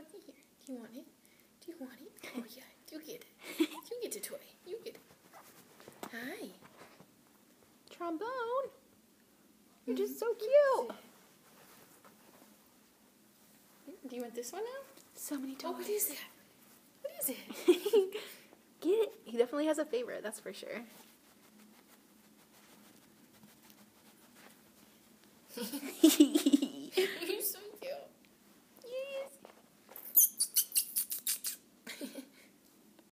Put it here. Do you want it? Do you want it? Oh, yeah. You get it. You get the toy. You get it. Hi. Trombone. You're just so cute. Do you want this one now? So many toys. Oh, what is that? What is it? Get it. He definitely has a favorite, that's for sure.